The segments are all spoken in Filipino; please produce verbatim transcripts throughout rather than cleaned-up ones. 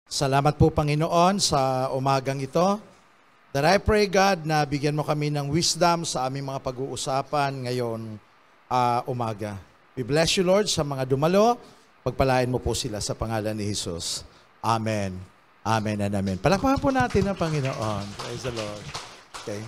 Salamat po, Panginoon, sa umagang ito. That I pray, God, na bigyan mo kami ng wisdom sa aming mga pag-uusapan ngayon uh, umaga. We bless you, Lord, sa mga dumalo. Pagpalain mo po sila sa pangalan ni Jesus. Amen. Amen and amen. Palakpakan po natin ang Panginoon. Praise the Lord. Okay.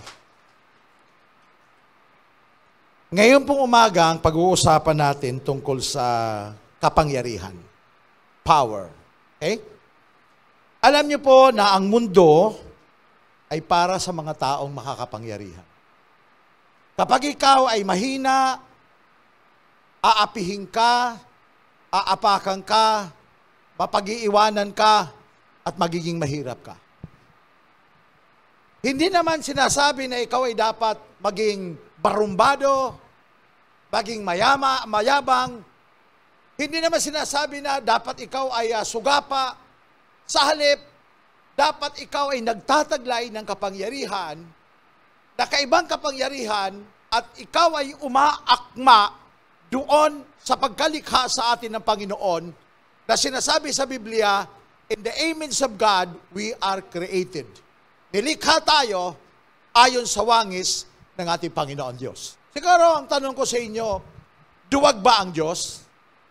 Ngayon pong umaga, ang pag-uusapan natin tungkol sa kapangyarihan. Power. Okay? Alam niyo po na ang mundo ay para sa mga taong makakapangyarihan. Kapag ikaw ay mahina, aapihin ka, aapakan ka, mapag-iiwanan ka, at magiging mahirap ka. Hindi naman sinasabi na ikaw ay dapat maging barumbado, maging mayama, mayabang. Hindi naman sinasabi na dapat ikaw ay uh, sugapa. Sa halip, dapat ikaw ay nagtataglay ng kapangyarihan, na kaibang kapangyarihan, at ikaw ay umaakma doon sa pagkalikha sa atin ng Panginoon, na sinasabi sa Biblia, in the image of God, we are created. Nilikha tayo ayon sa wangis ng ating Panginoon Diyos. Siguro, ang tanong ko sa inyo, duwag ba ang Diyos?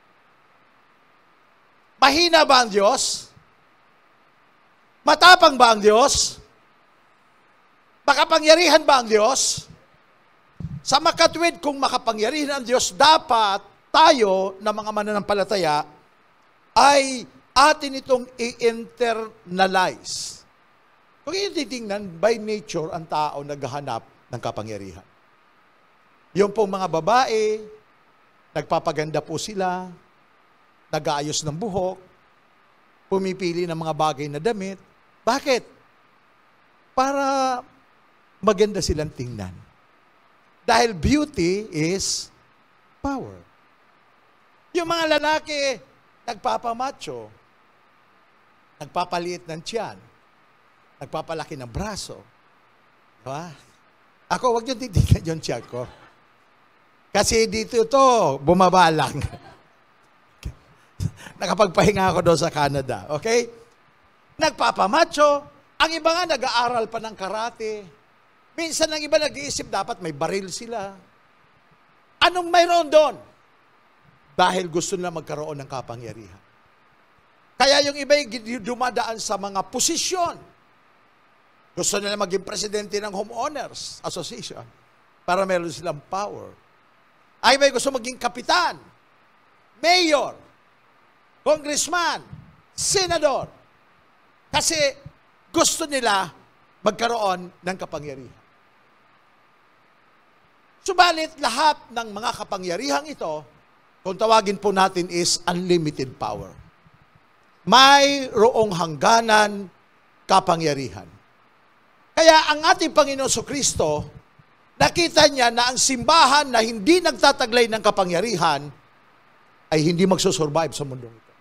Mahina ba ang Diyos? Matapang ba ang Diyos? Makapangyarihan ba ang Diyos? Sa makatwid, kung makapangyarihan ang Diyos, dapat tayo na mga mananampalataya ay atin itong i-internalize. Kung yung titingnan, by nature, ang tao naghahanap ng kapangyarihan. Yung pong mga babae, nagpapaganda po sila, nag-aayos ng buhok, pumipili ng mga bagay na damit. Bakit? Para maganda silang tingnan. Dahil beauty is power. Yung mga lalaki, nagpapamacho, nagpapaliit ng tiyan, nagpapalaki ng braso. Diba? Ako, wag yung titignan yung tiyan ko. Kasi dito ito, bumaba lang. Nakapagpahinga ako doon sa Canada. Okay? Nagpapamacho. Ang iba nga nag-aaral pa ng karate. Minsan ang iba nag-iisip dapat may baril sila. Anong mayroon doon? Dahil gusto nila magkaroon ng kapangyarihan. Kaya yung iba yung dumadaan sa mga posisyon. Gusto nila maging presidente ng Homeowners Association para meron silang power. Ay, may gusto maging kapitan, mayor, congressman, senador. Kasi gusto nila magkaroon ng kapangyarihan. Subalit lahat ng mga kapangyarihang ito, kung tawagin po natin is unlimited power. Mayroong hangganan kapangyarihan. Kaya ang ating Panginoon Kristo, nakita niya na ang simbahan na hindi nagtataglay ng kapangyarihan ay hindi magsusurvive sa mundong ito.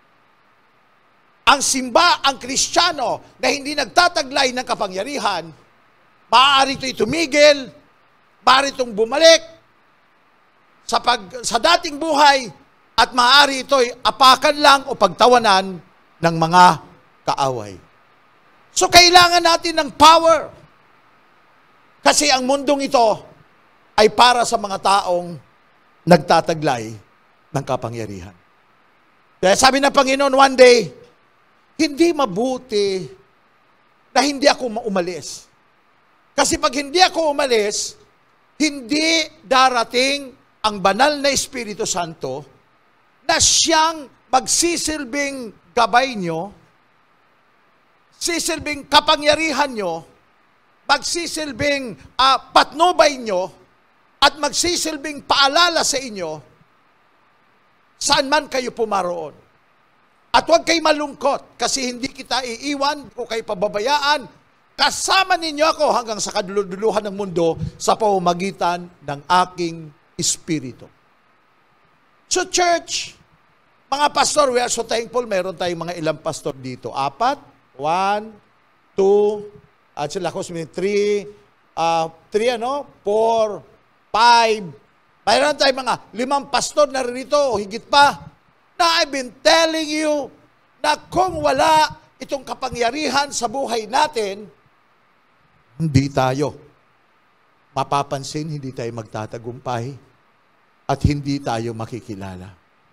Ang simba, ang Kristiyano na hindi nagtataglay ng kapangyarihan, maaari ito'y tumigil, maaari itong bumalik sa, pag, sa dating buhay, at maaari ito'y apakan lang o pagtawanan ng mga kaaway. So, kailangan natin ng power. Kasi ang mundong ito ay para sa mga taong nagtataglay ng kapangyarihan. Kaya sabi ng Panginoon one day, hindi mabuti na hindi ako umalis. Kasi pag hindi ako umalis, hindi darating ang banal na Espiritu Santo na siyang magsisilbing gabay nyo, sisilbing kapangyarihan nyo, magsisilbing uh, patnubay nyo, at magsisilbing paalala sa inyo saan man kayo pumaroon. At huwag kayo malungkot kasi hindi kita iiwan o kayo pababayaan. Kasama ninyo ako hanggang sa kaduluduluhan ng mundo sa pamamagitan ng aking Espiritu. So church, mga pastor, we are so thankful. Meron tayong mga ilang pastor dito. Apat, one, two, at sila ko sabihin, three, uh, three, ano, four, five. Mayroon tayong mga limang pastor na rito o higit pa. Na I've been telling you na kung wala itong kapangyarihan sa buhay natin, hindi tayo mapapansin, hindi tayo magtatagumpay, at hindi tayo makikilala.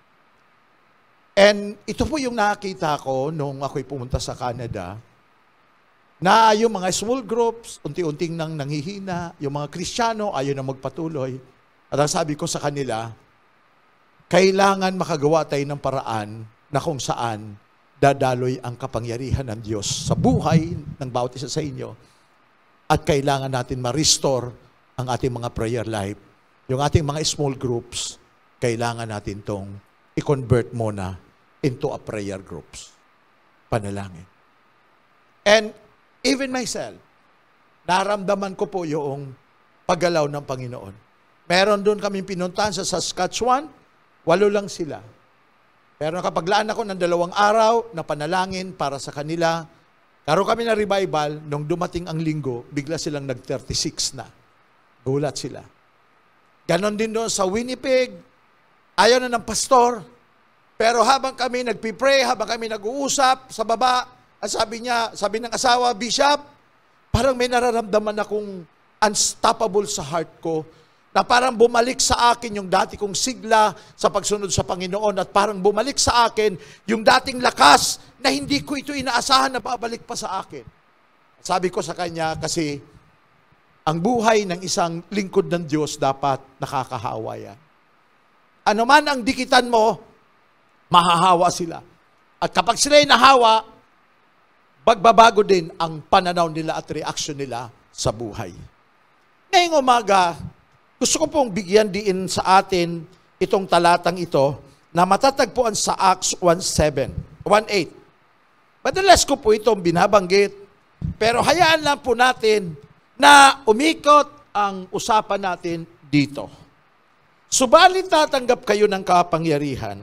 And ito po yung nakita ko nung ako'y pumunta sa Canada, na yung mga small groups, unti-unting nang nanghihina, yung mga Kristiyano ayaw na magpatuloy. At ang sabi ko sa kanila, kailangan makagawa tayo ng paraan na kung saan dadaloy ang kapangyarihan ng Diyos sa buhay ng bawat isa sa inyo. At kailangan natin ma-restore ang ating mga prayer life. Yung ating mga small groups, kailangan natin tong i-convert muna into a prayer groups. Panalangin. And even myself, naramdaman ko po yung paggalaw ng Panginoon. Meron doon kaming pinuntahan sa Saskatchewan, walo lang sila. Pero nakapaglaan ako ng dalawang araw na panalangin para sa kanila. Karoon kami na revival, nung dumating ang linggo, bigla silang nag thirty-six na. Gulat sila. Ganon din doon sa Winnipeg, ayaw na ng pastor, pero habang kami nagpipray, habang kami nag-uusap sa baba, ang sabi niya, sabi ng asawa, Bishop, parang may nararamdaman akong unstoppable sa heart ko, na parang bumalik sa akin yung dati kong sigla sa pagsunod sa Panginoon, at parang bumalik sa akin yung dating lakas na hindi ko ito inaasahan na babalik pa sa akin. Sabi ko sa kanya, kasi ang buhay ng isang lingkod ng Diyos dapat nakakahawa yan. Ano man ang dikitan mo, mahahawa sila. At kapag sila'y nahawa, magbabago din ang pananaw nila at reaksyon nila sa buhay. Ngayong umaga, gusto ko pong bigyan din sa atin itong talatang ito na matatagpuan sa Acts one seven, one eight. Madalas ko po itong binabanggit, pero hayaan lang po natin na umikot ang usapan natin dito. Subalit tatanggap kayo ng kapangyarihan,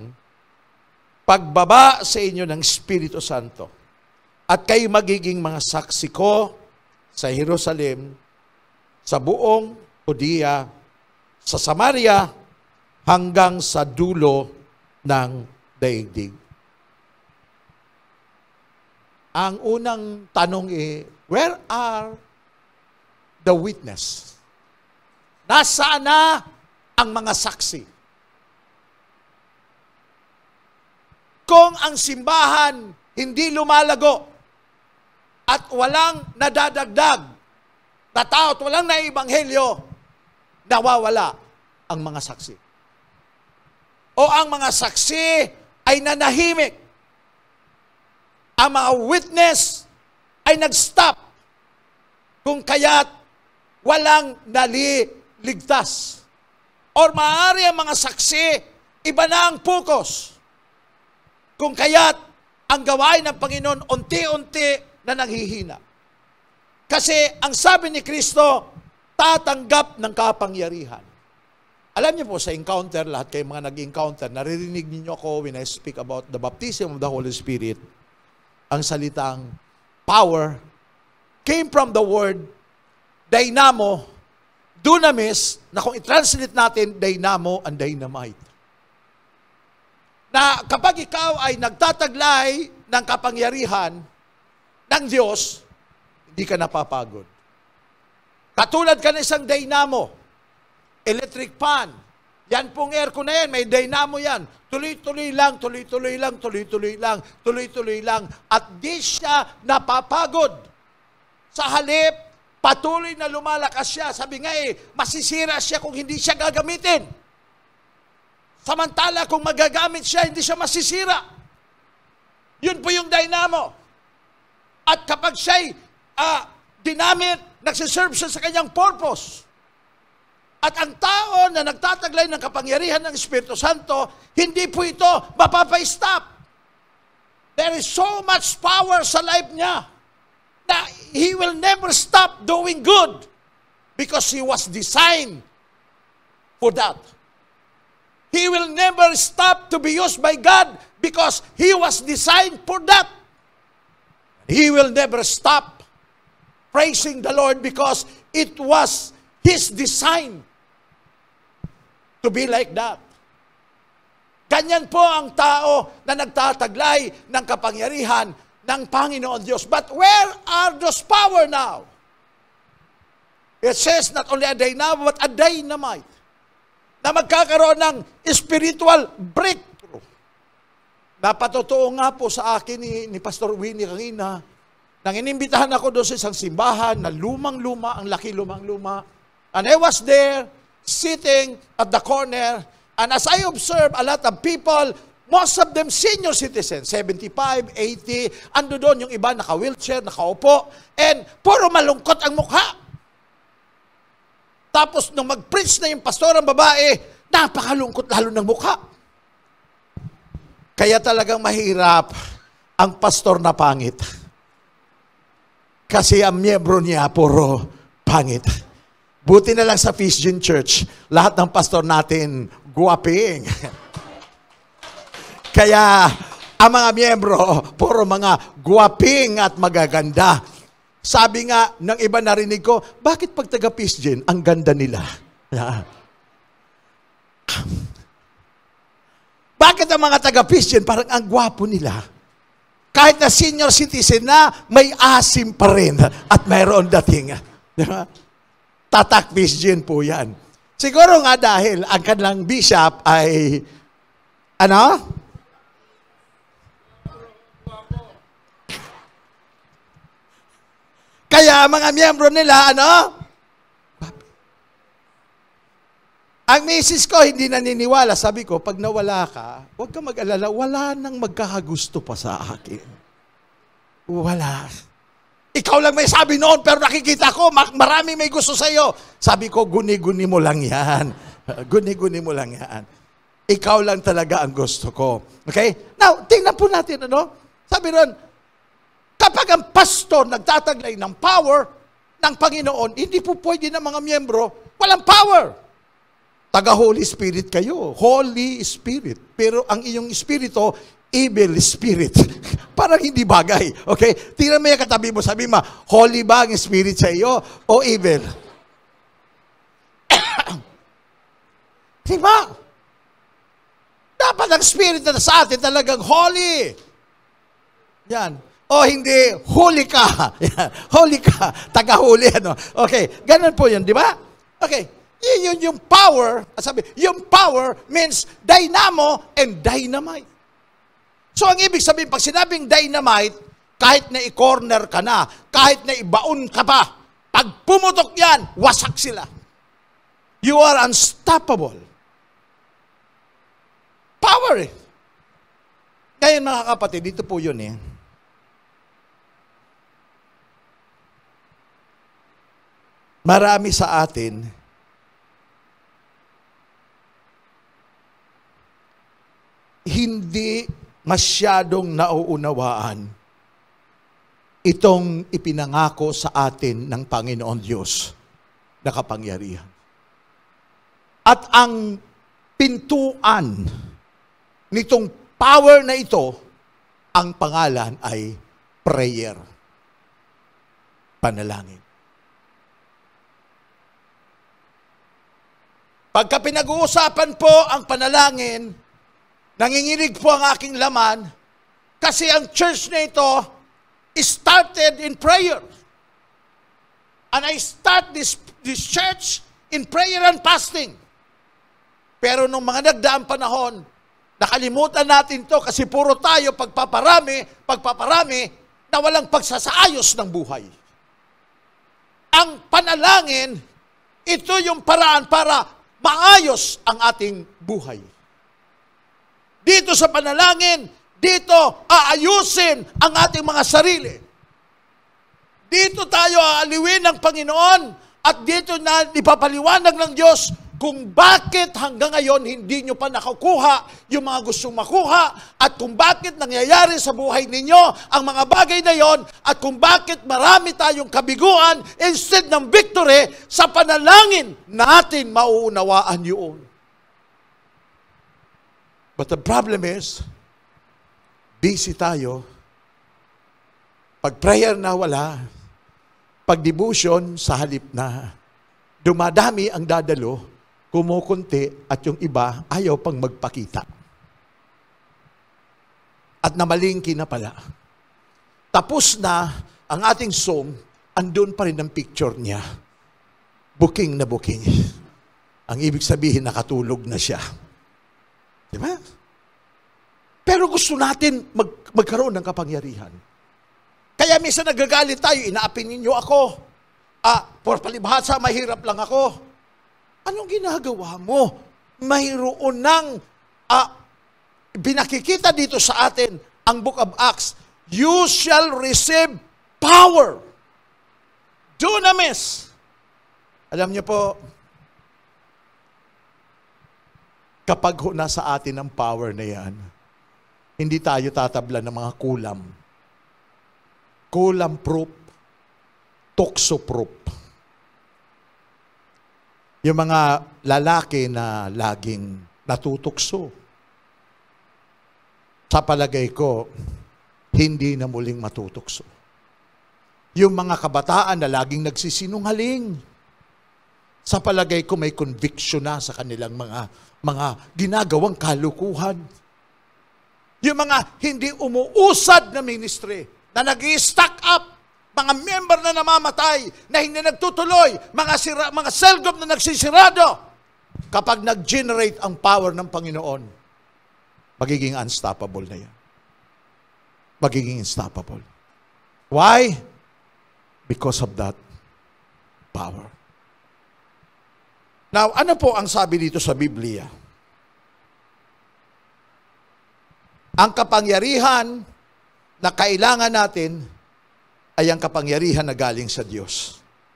pagbaba sa inyo ng Espiritu Santo, at kayo magiging mga saksi ko sa Jerusalem, sa buong Judea, sa Samaria, hanggang sa dulo ng daigdig. Ang unang tanong eh, where are the witness? Nasaan na ang mga saksi? Kung ang simbahan hindi lumalago at walang nadadagdag na tao at walang naibanghelyo, nawawala ang mga saksi. O ang mga saksi ay nanahimik. Ang mga witness ay nag-stop. Kung kaya't walang naliligtas. Or maaari ang mga saksi, iba na ang focus. Kung kaya't ang gawain ng Panginoon unti-unti na nanghihina. Kasi ang sabi ni Kristo, tatanggap ng kapangyarihan. Alam niyo po, sa encounter, lahat kayo mga nag-encounter, naririnig niyo ako when I speak about the baptism of the Holy Spirit. Ang salitang power came from the word dynamo, dunamis, na kung i-translate natin, dynamo and dynamite. Na kapag ikaw ay nagtataglay ng kapangyarihan ng Diyos, hindi ka napapagod. Katulad ka ng isang dynamo, electric fan, yan pong aircon na yan, may dynamo yan. Tuloy-tuloy lang, tuloy-tuloy lang, tuloy-tuloy lang, tuloy-tuloy lang. At di siya napapagod. Sa halip, patuloy na lumalakas siya. Sabi nga eh, masisira siya kung hindi siya gagamitin. Samantala, kung magagamit siya, hindi siya masisira. Yun po yung dynamo. At kapag siya'y uh, dinamit, nagsiserve siya sa kanyang purpose. At ang tao na nagtataglay ng kapangyarihan ng Espiritu Santo, hindi po ito mapapa-stop. There is so much power sa life niya na he will never stop doing good because he was designed for that. He will never stop to be used by God because he was designed for that. He will never stop praising the Lord because it was his design to be like that. Ganyan po ang tao na nagtataglay ng kapangyarihan. ng Panginoon Diyos. But where are those power now? It says not only a dynamo, but a dynamite. Na magkakaroon ng spiritual breakthrough. Napatotoo nga po sa akin ni, ni Pastor Winnie kanina, nang inimbitahan ako doon sa isang simbahan na lumang-luma, ang laki lumang-luma. And I was there, sitting at the corner, and as I observed a lot of people, most of them senior citizens, seventy-five, eighty, ando doon yung iba naka-wheelchair, nakaupo, and puro malungkot ang mukha. Tapos nung mag-preach na yung pastor ang babae, napakalungkot lalo ng mukha. Kaya talagang mahirap ang pastor na pangit. Kasi ang miyembro niya puro pangit. Buti na lang sa Fission Church, lahat ng pastor natin guwaping. Kaya ang mga miyembro, puro mga guwaping at magaganda. Sabi nga ng iba narinig ko, bakit pag taga-Fission, ang ganda nila? Bakit ang mga taga-Fission, parang ang gwapo nila? Kahit na senior citizen na, may asim pa rin at mayroon dating. Diba? Tatak Fission po yan. Siguro nga dahil ang kanilang bishop ay, ano? Kaya mga miyembro nila, ano? Ang misis ko hindi naniniwala. Sabi ko, pag nawala ka, huwag ka mag-alala, wala nang magkakagusto pa sa akin. Wala. Ikaw lang may sabi noon, pero nakikita ko, marami may gusto sa iyo. Sabi ko, guni-guni mo lang yan. Guni-guni mo lang yan. Ikaw lang talaga ang gusto ko. Okay? Now, tingnan po natin, ano? Sabi ron, kapag ang pastor nagtataglay ng power ng Panginoon, hindi po pwede ng mga miyembro, walang power. Taga-Holy Spirit kayo. Holy Spirit. Pero ang iyong espiritu, evil spirit. Parang hindi bagay. Okay? Tingnan mo yung katabi mo. Sabi mo, holy ba ang spirit sa iyo o evil? Diba? Dapat ang spirit na sa atin talagang holy. Yan. O hindi, holy ka. Holy ka. Taga-holy. Ano? Okay. Ganun po yun, di ba? Okay. Yun yung power, sabi, yung power means dynamo and dynamite. So ang ibig sabihin, pag sinabing dynamite, kahit na i-corner ka na, kahit na ibaon ka pa, pag pumutok yan, wasak sila. You are unstoppable. Power eh. Ngayon mga kapatid, dito po yun eh. Marami sa atin, hindi masyadong nauunawaan itong ipinangako sa atin ng Panginoon Diyos na kapangyarihan. At ang pintuan nitong power na ito, ang pangalan ay prayer. Panalangin. Pagka pinag-uusapan po ang panalangin, nanginginig po ang aking laman kasi ang church na ito started in prayer. And I start this, this church in prayer and fasting. Pero nung mga nagdaang panahon, nakalimutan natin to kasi puro tayo pagpaparami, pagpaparami na walang pagsasaayos ng buhay. Ang panalangin, ito yung paraan para maayos ang ating buhay. Dito sa panalangin, dito aayusin ang ating mga sarili. Dito tayo aaliwin ng Panginoon at dito na ipapaliwanag ng Diyos kung bakit hanggang ngayon hindi nyo pa nakukuha yung mga gustong makuha at kung bakit nangyayari sa buhay ninyo ang mga bagay na yon at kung bakit marami tayong kabiguan instead ng victory sa panalangin natin mauunawaan yun. But the problem is, busy tayo. Pag prayer na wala, pag devotion sa halip na, dumadami ang dadalo, kumukunti at yung iba ayaw pang magpakita. At namalingki na pala. tapos na ang ating song, andun pa rin ang picture niya. Booking na booking. Ang ibig sabihin, nakatulog na siya. Di ba? Pero gusto natin mag, magkaroon ng kapangyarihan. Kaya minsan nagagalit tayo, inaapin ninyo ako. Ah, por palibhasa, mahirap lang ako. Anong ginagawa mo? Mayroon ng ah, binakikita dito sa atin, ang Book of Acts, you shall receive power. Dunamis. Alam niyo po, kapag nasa atin ang power na yan, hindi tayo tatabla ng mga kulam. Kulam-proof, toxo-proof. Yung mga lalaki na laging natutukso. Sa palagay ko, hindi na muling matutukso. Yung mga kabataan na laging nagsisinungaling. Sa palagay ko, may conviction na sa kanilang mga, mga ginagawang kalukuhan. Yung mga hindi umuusad na ministry, na nag-i-stack up, mga member na namamatay, na hindi nagtutuloy, mga, sira, mga cell group na nagsisirado, kapag nag-generate ang power ng Panginoon, magiging unstoppable na yan. Magiging unstoppable. Why? Because of that power. Now, ano po ang sabi dito sa Biblia? Ang kapangyarihan na kailangan natin ay ang kapangyarihan na galing sa Diyos.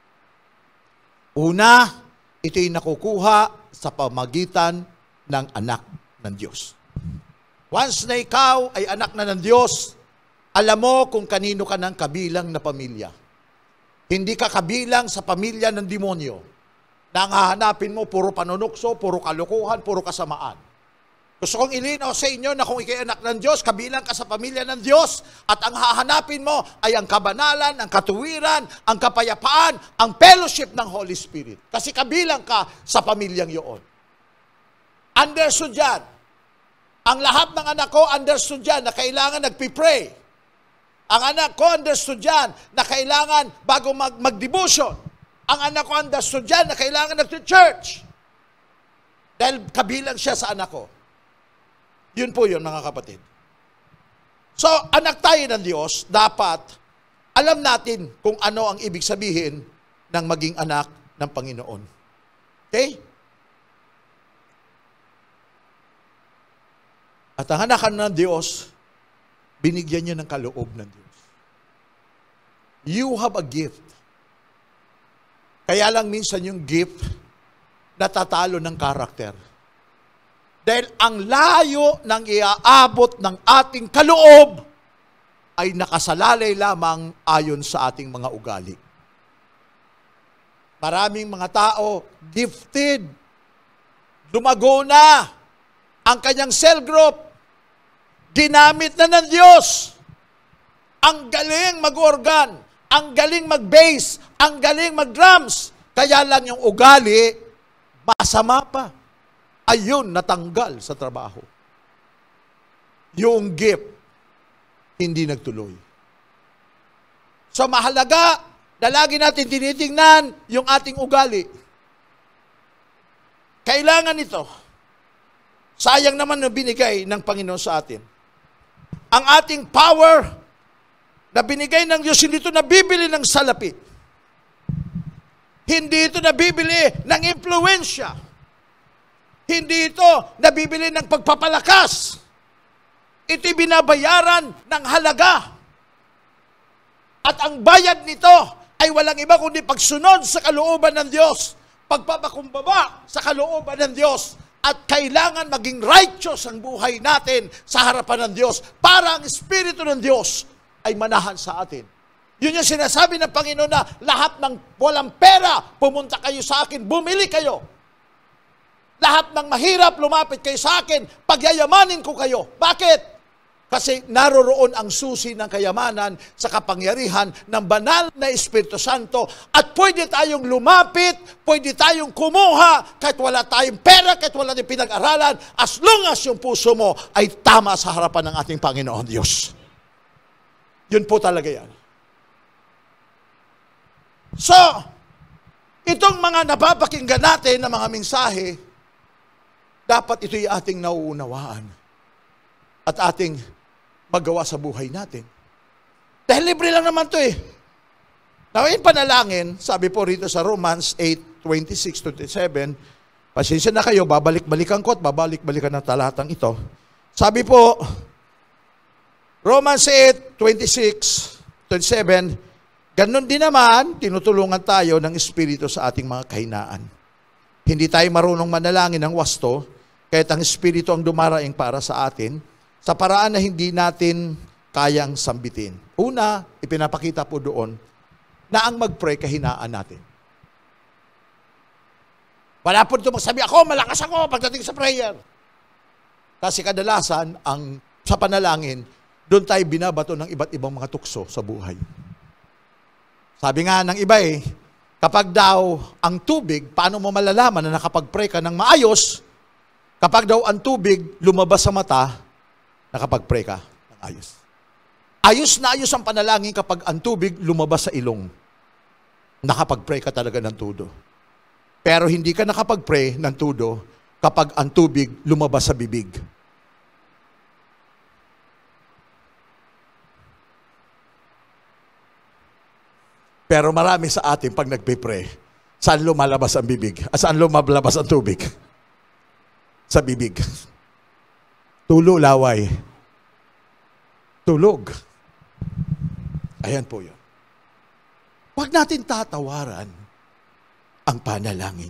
Una, ito'y nakukuha sa pamagitan ng anak ng Diyos. Once na ikaw ay anak na ng Diyos, alam mo kung kanino ka ng kabilang na pamilya. Hindi ka kabilang sa pamilya ng demonyo. Na ang hahanapin mo, puro panunukso, puro kalukuhan, puro kasamaan. Gusto kong ilinaw sa inyo na kung ikay anak ng Diyos, kabilang ka sa pamilya ng Diyos, at ang hahanapin mo ay ang kabanalan, ang katuwiran, ang kapayapaan, ang fellowship ng Holy Spirit. Kasi kabilang ka sa pamilyang iyon. Understood yan. Ang lahat ng anak ko understood yan na kailangan nagpipray. Ang anak ko understood yan na kailangan bago mag mag-devotion. Ang anak ko understood yan na kailangan nag-church. Dahil kabilang siya sa anak ko. Yun po yun, mga kapatid. So, anak tayo ng Diyos, dapat alam natin kung ano ang ibig sabihin ng maging anak ng Panginoon. Okay? At ang anak ng Diyos, binigyan niya ng kaloob ng Diyos. You have a gift. Kaya lang minsan yung gift natatalo ng karakter. Dahil ang layo ng iaabot ng ating kaloob ay nakasalalay lamang ayon sa ating mga ugali. Maraming mga tao, gifted, lumago na ang kanyang cell group, ginamit na ng Diyos. Ang galing mag-organ, ang galing mag-bass, ang galing mag-drums, kaya lang yung ugali, masama pa. Ayun, natanggal sa trabaho. Yung gift, hindi nagtuloy. So mahalaga na lagi natin tinitingnan yung ating ugali. Kailangan ito. Sayang naman na binigay ng Panginoon sa atin. Ang ating power na binigay ng Diyos, hindi ito nabibili ng salapit. Hindi ito nabibili ng impluensya. Hindi ito nabibili ng pagpapalakas. Ito'y binabayaran ng halaga. At ang bayad nito ay walang iba kundi pagsunod sa kalooban ng Diyos, pagpapakumbaba sa kalooban ng Diyos, at kailangan maging righteous ang buhay natin sa harapan ng Diyos para ang Espiritu ng Diyos ay manahan sa atin. Yun yung sinasabi ng Panginoon na lahat ng walang pera, pumunta kayo sa akin, bumili kayo. Lahat ng mahirap, lumapit kayo sa akin, pagyayamanin ko kayo. Bakit? Kasi naroroon ang susi ng kayamanan sa kapangyarihan ng banal na Espiritu Santo, at pwede tayong lumapit, pwede tayong kumuha, kahit wala tayong pera, kahit wala tayong pinag-aralan, as long as yung puso mo ay tama sa harapan ng ating Panginoon Diyos. Yun po talaga yan. So, itong mga napapakinggan natin na mga mensahe, dapat ito'y ating nauunawaan at ating magawa sa buhay natin. Dahil libre lang naman ito eh. Now, in panalangin, sabi po rito sa Romans eight, twenty-six to twenty-seven, pasensya na kayo, babalik-balikan ko at babalik-balikan ng talatang ito. Sabi po, Romans eight, twenty-six, twenty-seven, ganun din naman, tinutulungan tayo ng Espiritu sa ating mga kahinaan. Hindi tayo marunong manalangin ng wasto, kahit ang Espiritu ang dumaraing para sa atin, sa paraan na hindi natin kayang sambitin. Una, ipinapakita po doon, na ang mag-pray kahinaan natin. Wala po ito magsabi, ako, malakas ako pagdating sa prayer. Kasi kadalasan, ang, sa panalangin, doon tayo binabato ng iba't ibang mga tukso sa buhay. Sabi nga ng iba eh, kapag daw ang tubig, paano mo malalaman na nakapag-pray ka ng maayos, kapag daw ang tubig lumabas sa mata, nakapag-pray ka ng ayos. Ayos na ayos ang panalangin kapag ang tubig lumabas sa ilong. Nakapag-pray ka talaga ng tudo. Pero hindi ka nakapag-pray ng tudo kapag ang tubig lumabas sa bibig. Pero marami sa atin pag nagpe-pray, saan lumalabas ang bibig? At saan lumalabas ang tubig? Sa bibig. Tulo, laway. Tulog. Ayan po yun. Huwag natin tatawaran ang panalangin.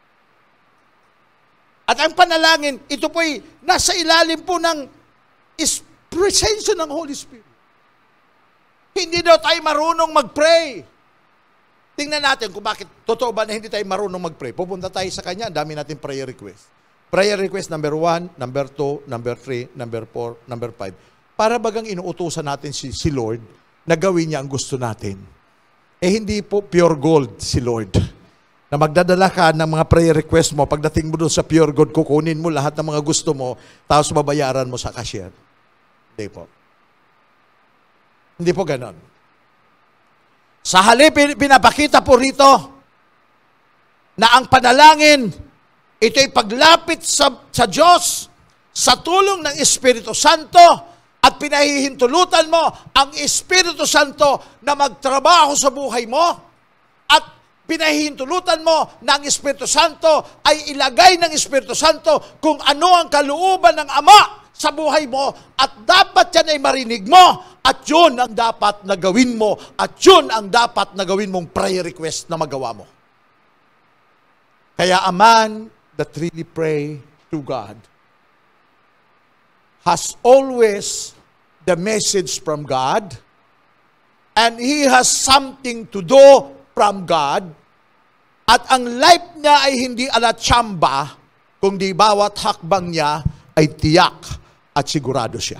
At ang panalangin, ito po'y nasa ilalim po ng presensya ng Holy Spirit. Hindi daw tayo marunong mag-pray. Tingnan natin kung bakit totoo ba na hindi tayo marunong mag-pray. Pupunta tayo sa Kanya, dami natin prayer request. Prayer request number one, number two, number three, number four, number five. Para bagang inuutusan natin si, si Lord na gawin niya ang gusto natin. Eh hindi po pure gold si Lord. Na magdadala ka ng mga prayer request mo, pagdating mo doon sa pure gold, kukunin mo lahat ng mga gusto mo, tapos babayaran mo sa cashier. Hindi po. Hindi po ganon. Sa halip, pinapakita po rito na ang panalangin, ito'y paglapit sa, sa Diyos sa tulong ng Espiritu Santo at pinahihintulutan mo ang Espiritu Santo na magtrabaho sa buhay mo at pinahihintulutan mo na ang Espiritu Santo ay ilagay ng Espiritu Santo kung ano ang kalooban ng Ama sa buhay mo at dapat yan ay marinig mo at yun ang dapat na gawin mo at yun ang dapat na gawin mong prayer request na magawa mo. Kaya a man that really pray to God has always the message from God and he has something to do from God at ang life niya ay hindi ala tsamba kundi bawat hakbang niya ay tiyak at sigurado siya.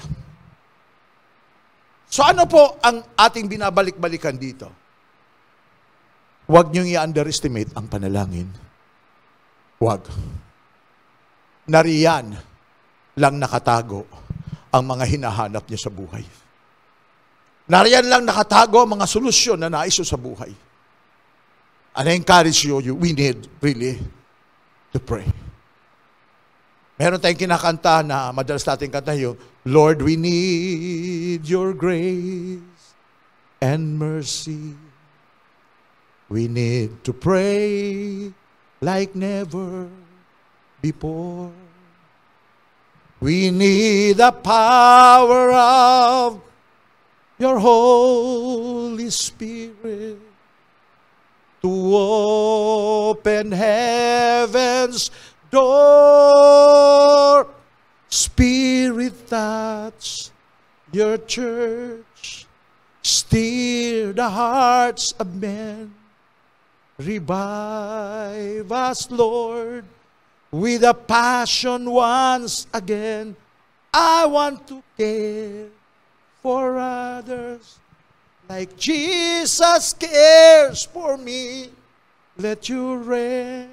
So ano po ang ating binabalik-balikan dito? Huwag niyong i-underestimate ang panalangin. Huwag. Nariyan lang nakatago ang mga hinahanap niya sa buhay. Nariyan lang nakatago ang mga solusyon na nais sa buhay. And I encourage you, you, we need really to pray. Meron tayong kinakanta na madalas natin kanta yung, Lord, we need your grace and mercy. We need to pray like never before. We need the power of your Holy Spirit to open heaven's door. Spirit, touch your church. Stir the hearts of men. Revive us, Lord, with a passion once again. I want to care for others like Jesus cares for me. Let your rain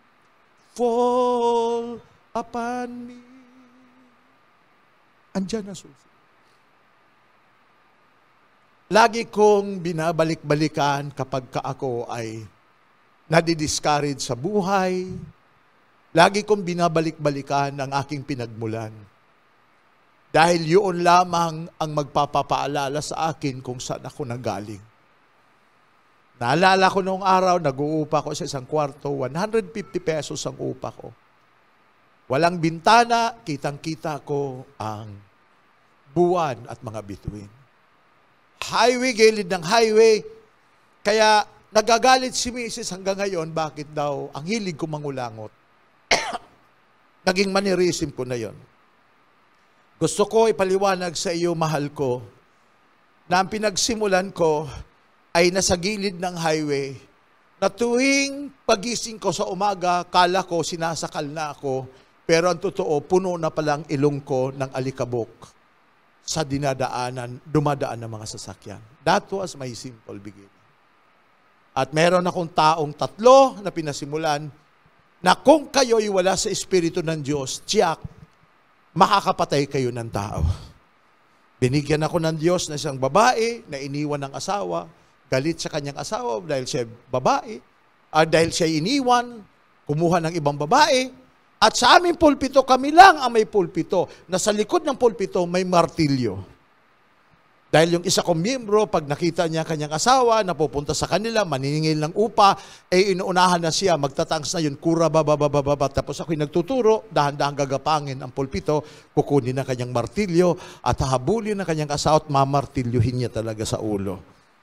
fall upon me. Andiyan na susi. lagi kong binabalik-balikan kapag ka ako ay nadidiscourage sa buhay. Lagi kong binabalik-balikan ang aking pinagmulan. Dahil yun lamang ang magpapapaalala sa akin kung saan ako nanggaling. Naalala ko noong araw, nag-uupa ko sa isang kwarto, one hundred fifty pesos ang upa ko. Walang bintana, kitang-kita ko ang buwan at mga bituin. Highway, gilid ng highway. Kaya nagagalit si Missus hanggang ngayon, bakit daw ang hilig ko mangulangot. Naging mannerism ko na yon. Gusto ko ipaliwanag sa iyo, mahal ko, na ang pinagsimulan ko ay nasa gilid ng highway, na tuwing pagising ko sa umaga, kala ko sinasakal na ako, pero ang totoo, puno na palang ilong ko ng alikabok sa dinadaanan, dumadaan ng mga sasakyan. That was my simple beginning. At meron akong taong tatlo na pinasimulan na kung kayo'y wala sa Espiritu ng Diyos, tiyak, makakapatay kayo ng tao. Binigyan ako ng Diyos na isang babae na iniwan ng asawa, galit sa kanyang asawa dahil siya babae, at dahil siya iniwan, kumuha ng ibang babae, at sa aming pulpito, kami lang ang may pulpito, na sa likod ng pulpito may martilyo. Dahil yung isa kong miyembro, pag nakita niya kanyang asawa, napupunta sa kanila, maniningil ng upa, eh inuunahan na siya, magtatangs na yun, kura bababababa. Tapos ako'y nagtuturo, dahan-dahan gagapangin ang pulpito, kukunin na kanyang martilyo, at hahabulin na kanyang asawa at mamartilyuhin niya talaga sa ulo.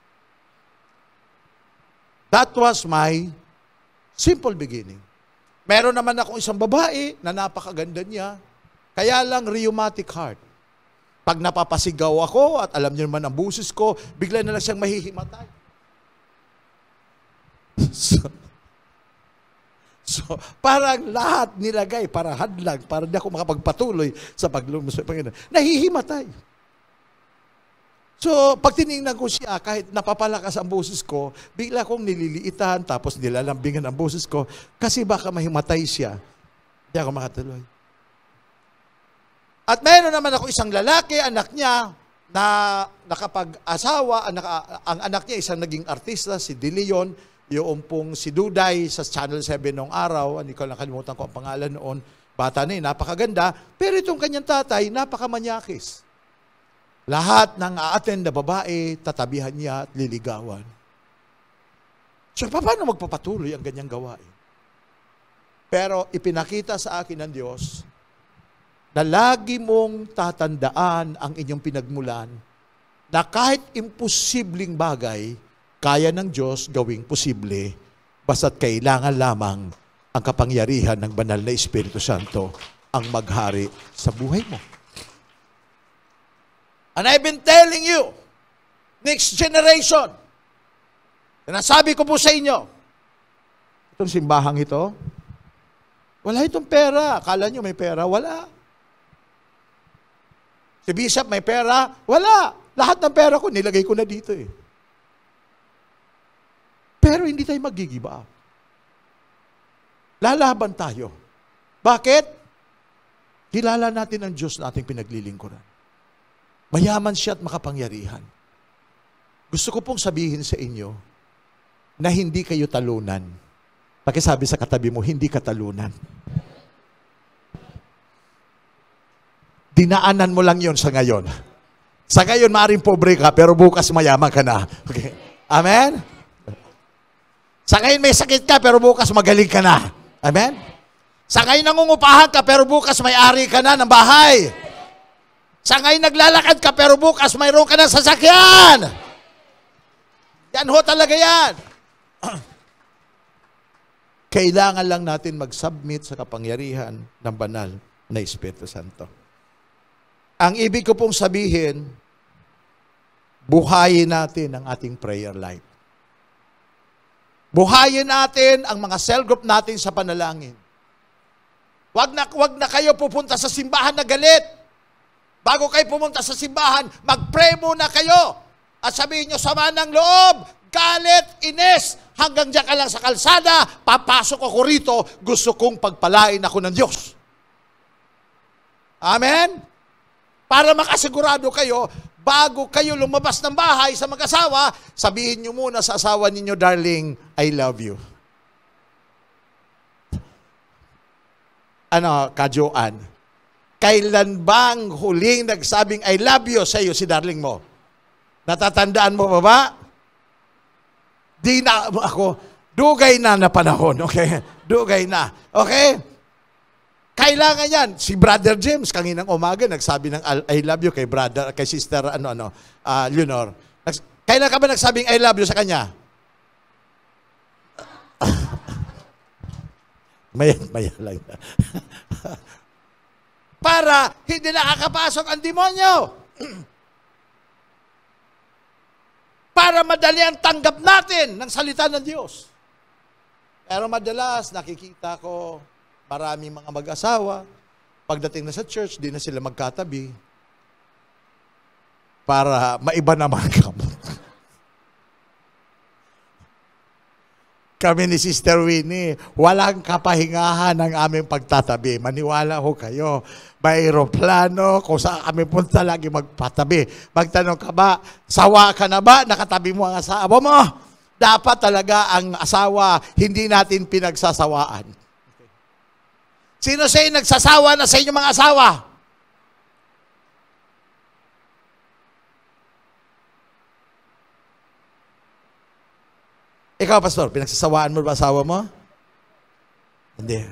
That was my simple beginning. Meron naman akong isang babae na napakaganda niya, kaya lang rheumatic heart. Pag napapasigaw ako, at alam niyo naman ang busis ko, bigla na lang siyang mahihimatay. So, so parang lahat nilagay, para hadlang, para di ako makapagpatuloy sa paglumos sa Panginoon. Nahihimatay. So, pag tinignan ko siya, kahit napapalakas ang busis ko, bigla kong nililiitan, tapos nilalambingan ang busis ko, kasi baka mahimatay siya. Hindi ako makatuloy. At mayroon naman ako isang lalaki, anak niya, na nakapag-asawa, anak, ang anak niya isang naging artista, si De Leon, yung pong si Duday sa Channel seven noong araw, hindi ko nakalimutan ko ang pangalan noon, bata na yun, napakaganda, pero itong kanyang tatay, napakamanyakis. Lahat ng a-attend na babae, tatabihan niya at liligawan. So, paano magpapatuloy ang ganyang gawain? Pero ipinakita sa akin ng Diyos, na lagi mong tatandaan ang inyong pinagmulan, na kahit imposibleng bagay, kaya ng Diyos gawing posible, basta't kailangan lamang ang kapangyarihan ng banal na Espiritu Santo ang maghari sa buhay mo. And I've been telling you, next generation, sinasabi ko po sa inyo, itong simbahang ito, wala itong pera. Akala nyo may pera? Wala. Si Bishop may pera? Wala. Lahat ng pera ko, nilagay ko na dito eh. Pero hindi tayo mag-give up. Lalaban tayo. Bakit? Kilala natin ang Diyos na ating pinaglilingkuran. Mayaman siya at makapangyarihan. Gusto ko pong sabihin sa inyo na hindi kayo talunan. Pakisabi sa katabi mo, hindi ka talunan. Dinaanan mo lang yon sa ngayon. Sa ngayon, maaaring pobre ka, pero bukas mayaman ka na. Okay. Amen? Sa ngayon, may sakit ka, pero bukas magaling ka na. Amen? Sa ngayon, nangungupahan ka, pero bukas may ari ka na ng bahay. Sa ngayon, naglalakad ka, pero bukas mayroon ka ng sasakyan. Yan ho talaga yan. Kailangan lang natin mag-submit sa kapangyarihan ng banal na Espiritu Santo. Ang ibig ko pong sabihin, buhayin natin ang ating prayer life. Buhayin natin ang mga cell group natin sa panalangin. Wag na, wag na kayo pupunta sa simbahan na galit. Bago kayo pumunta sa simbahan, mag-pray muna kayo. At sabihin nyo, sama ng loob, galit, ines, hanggang diyan ka lang sa kalsada, papasok ako rito, gusto kong pagpalain ako ng Diyos. Amen? Para makasigurado kayo, bago kayo lumabas ng bahay sa mag-asawa, sabihin nyo muna sa asawa ninyo, darling, I love you. Ano, kajuan? Kailan bang huling nagsabing I love you sa iyo si darling mo? Natatandaan mo ba ba? Di na ako, dugay na na panahon, okay? Dugay na, okay? Kailangan yan. Si Brother James, kanginang umaga, nagsabi ng I love you kay brother, kay sister, ano, ano, uh, Leonor. Kailan ka ba nagsabing I love you sa kanya? Maya, maya lang. Para hindi nakakapasok ang demonyo. Para madali ang tanggap natin ng salita ng Diyos. Pero madalas, nakikita ko, maraming mga mag-asawa, pagdating na sa church, di na sila magkatabi para maiba naman kamo. Kami ni Sister Winnie, walang kapahingahan ang aming pagtatabi. Maniwala ho kayo. May aeroplano, kung saan kami punta lagi magpatabi. Magtanong ka ba, sawa ka na ba? Nakatabi mo ang asawa mo? Dapat talaga ang asawa, hindi natin pinagsasawaan. Sino sa'yo nagsasawa na sa inyong mga asawa? Ikaw, Pastor, pinagsasawaan mo ba asawa mo? Hindi.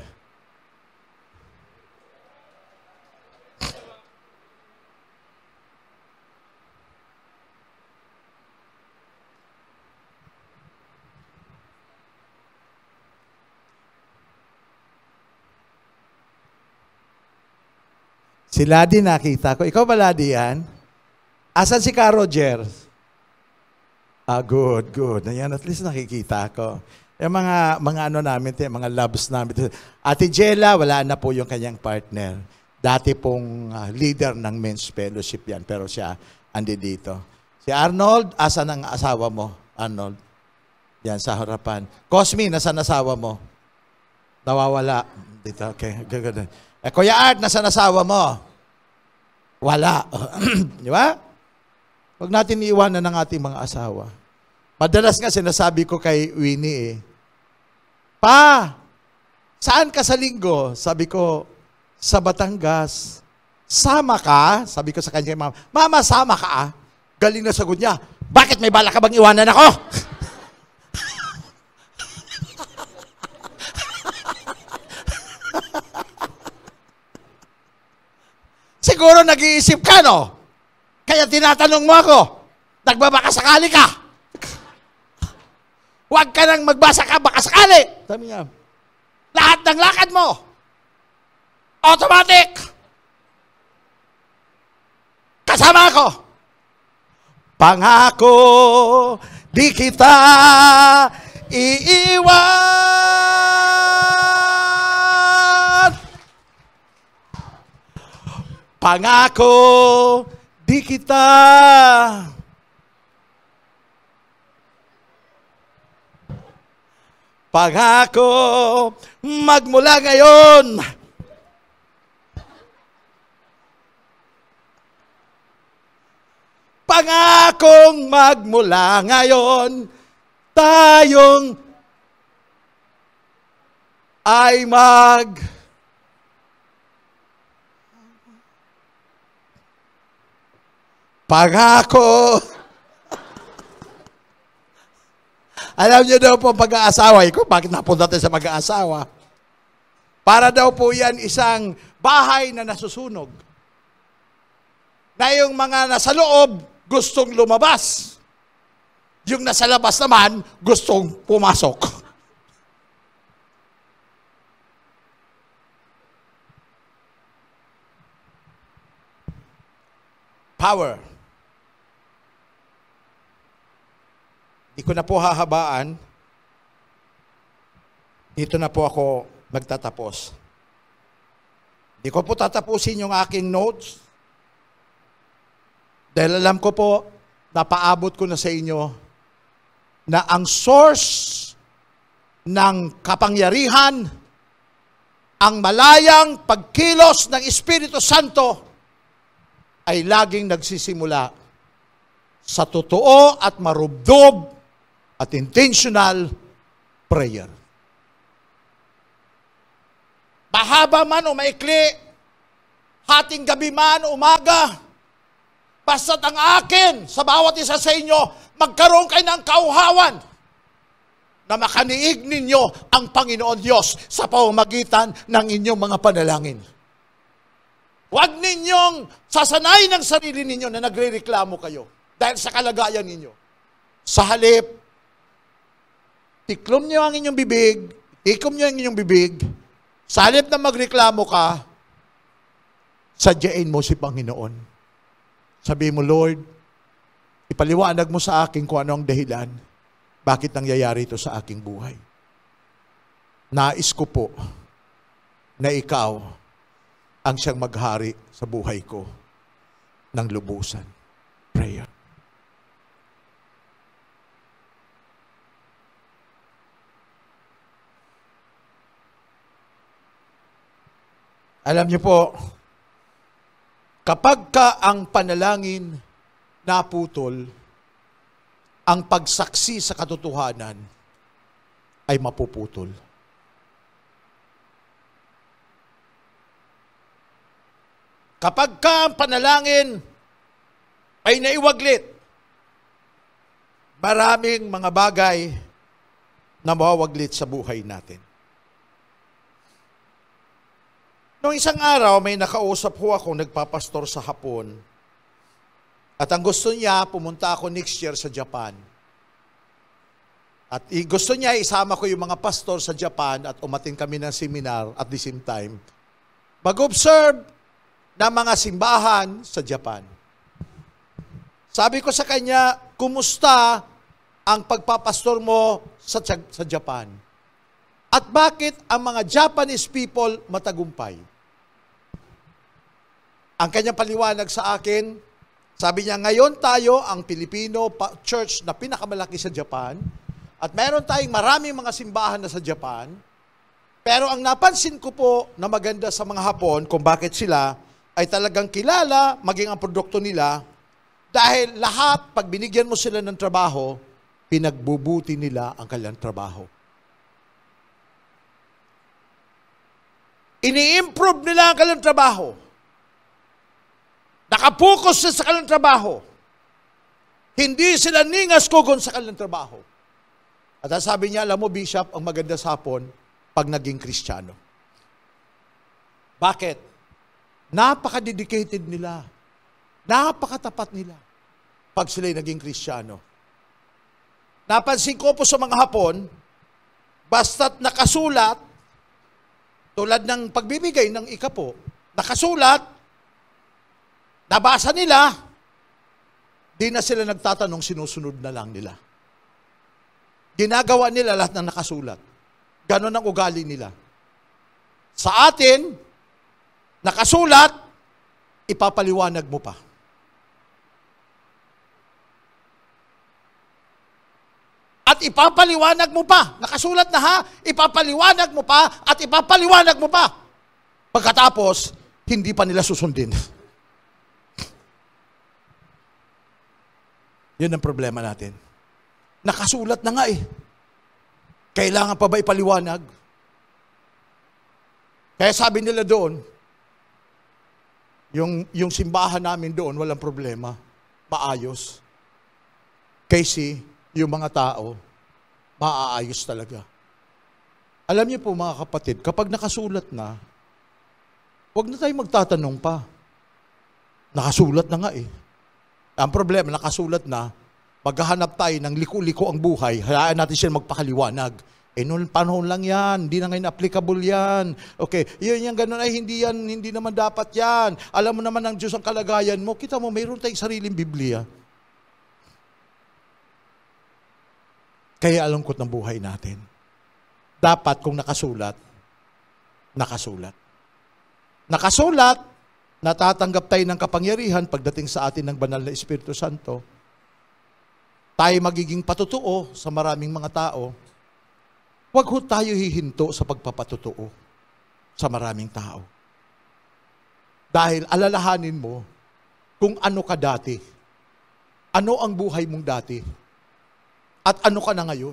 Si Ladi nakita ko. Ikaw ba Ladi yan? Asan si Ka Roger? Ah, good, good. Ayan, at least nakikita ko. Yung mga, mga ano namin, mga loves namin. Ate Jella, wala na po yung kanyang partner. Dati pong uh, leader ng men's fellowship yan, pero siya andi dito. Si Arnold, asan ang asawa mo? Arnold. Yan, sa harapan. Cosme, nasan asawa mo? Nawawala. Dito, okay. Good, good. Eh, Kuya Art, nasan asawa mo? Wala. Di ba? Huwag natin iiwanan ng ating mga asawa. Madalas nga sinasabi ko kay Winnie eh, Pa, saan ka sa linggo? Sabi ko, sa Batangas. Sama ka? Sabi ko sa kanya, Mama, Mama, sama ka ah. Galing na sagot niya, bakit may bala ka bang iwanan ako? Siguro nag-iisip ka, no? Kaya tinatanong mo ako, nagbabaka sakali ka. Huwag ka nang magbasa ka, baka sakali. Sabi niya, lahat ng lakad mo, automatic. Kasama ako. Pangako, di kita iiwan. Pangako, di kita pangako magmula ngayon pangakong magmula ngayon tayong ay mag pangako. Alam niyo daw po pag-aasawa, ko bakit napunta tayo sa mag-aasawa? Para daw po yan isang bahay na nasusunog. Na yung mga nasa loob, gustong lumabas. Yung nasa labas naman, gustong pumasok. Power. Di ko na po hahabaan. Dito na po ako magtatapos. Di ko po tatapusin yung aking notes. Dahil alam ko po, napaabot ko na sa inyo na ang source ng kapangyarihan, ang malayang pagkilos ng Espiritu Santo ay laging nagsisimula sa totoo at marubdob at intentional prayer. Mahaba man o maikli, hating gabi man o umaga, basta't ang akin sa bawat isa sa inyo, magkaroon kayo ng kauhawan na makaniig ninyo ang Panginoon Diyos sa pamamagitan ng inyong mga panalangin. Huwag ninyong sasanayin ng sarili ninyo na nagre-reklamo kayo dahil sa kalagayan ninyo. Sa halip, tiklom nyo ang inyong bibig, tikom nyo ang inyong bibig, sa halip na magreklamo ka, sadyain mo si Panginoon. Sabi mo, Lord, ipaliwanag mo sa akin kung ano ang dahilan, bakit nangyayari ito sa aking buhay. Nais ko po na ikaw ang siyang maghari sa buhay ko ng lubusan. Prayer. Alam niyo po, kapag ka ang panalangin naputol, ang pagsaksi sa katotohanan ay mapuputol. Kapag ka ang panalangin ay naiwaglit, maraming mga bagay na mawawaglit sa buhay natin. Noong isang araw, may nakausap ho ako, nagpapastor sa hapon. At ang gusto niya, pumunta ako next year sa Japan. At gusto niya, isama ko yung mga pastor sa Japan at umatin kami ng seminar at the same time. Mag-observe ng mga simbahan sa Japan. Sabi ko sa kanya, kumusta ang pagpapastor mo sa, sa Japan? At bakit ang mga Japanese people matagumpay? Ang kanyang paliwanag sa akin, sabi niya, ngayon tayo ang Filipino church na pinakamalaki sa Japan at meron tayong maraming mga simbahan na sa Japan. Pero ang napansin ko po na maganda sa mga Hapon kung bakit sila ay talagang kilala maging ang produkto nila dahil lahat, pag binigyan mo sila ng trabaho, pinagbubuti nila ang kanilang trabaho. Ini-improve nila ang kanilang trabaho. Nakapokus sila sa kanilang trabaho. Hindi sila ningas kugon sa kanilang trabaho. At sabi niya, alam mo, Bishop, ang maganda sa Hapon, pag naging Kristiyano. Bakit? Napaka-dedicated nila. Napakatapat nila pag sila'y naging Kristiyano. Napansin ko po sa mga Hapon, basta't nakasulat, tulad ng pagbibigay ng ikapo, nakasulat, nabasa nila, di na sila nagtatanong, sinusunod na lang nila. Ginagawa nila lahat ng nakasulat. Ganon ang ugali nila. Sa atin, nakasulat, ipapaliwanag mo pa. At ipapaliwanag mo pa. Nakasulat na ha, ipapaliwanag mo pa at ipapaliwanag mo pa. Pagkatapos, hindi pa nila susundin. Yun ang problema natin. Nakasulat na nga eh. Kailangan pa ba ipaliwanag? Kaya sabi nila doon, yung, yung simbahan namin doon, walang problema. Maayos. Kasi, yung mga tao, maaayos talaga. Alam niyo po mga kapatid, kapag nakasulat na, huwag na tayo magtatanong pa. Nakasulat na nga eh. Ang problema, nakasulat na, maghahanap tayo ng liko-liko ang buhay, hayaan natin siya magpakaliwanag. Eh, noong panahon lang yan, hindi na ngayon applicable yan. Okay, yun yung ganun, ay hindi yan, hindi naman dapat yan. Alam mo naman ng Diyos ang kalagayan mo, kita mo, mayroon tayong sariling Biblia. Kaya alungkot ng buhay natin. Dapat kung nakasulat, nakasulat. Nakasulat, natatanggap tayo ng kapangyarihan pagdating sa atin ng banal na Espiritu Santo. Tayo magiging patotoo sa maraming mga tao. Huwag ho tayo hihinto sa pagpapatotoo sa maraming tao. Dahil alalahanin mo kung ano ka dati. ano ang buhay mong dati? At ano ka na ngayon?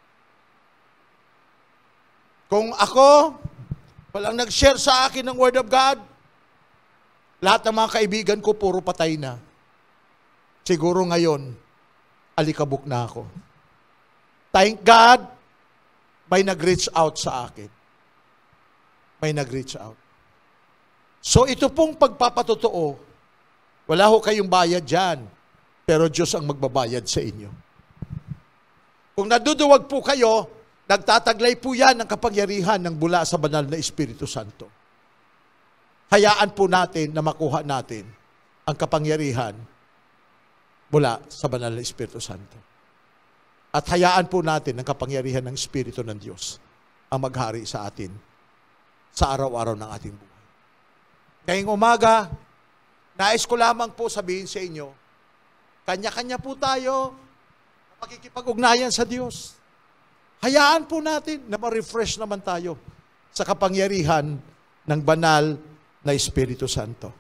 Kung ako, walang nag-share sa akin ng Word of God, lahat ng mga kaibigan ko puro patay na. Siguro ngayon, alikabok na ako. Thank God, may nag-reach out sa akin. May nag-reach out. So ito pong pagpapatotoo, wala ho kayong bayad dyan, pero Diyos ang magbabayad sa inyo. Kung naduduwag po kayo, nagtataglay po yan ng kapangyarihan ng bula sa banal na Espiritu Santo. Hayaan po natin na makuha natin ang kapangyarihan mula sa banal na Espiritu Santo. At hayaan po natin ang kapangyarihan ng Espiritu ng Diyos ang maghari sa atin sa araw-araw ng ating buhay. Ngayong umaga, nais ko lamang po sabihin sa inyo, kanya-kanya po tayo makikipag-ugnayan sa Diyos. Hayaan po natin na ma-refresh naman tayo sa kapangyarihan ng banal na Espiritu Santo.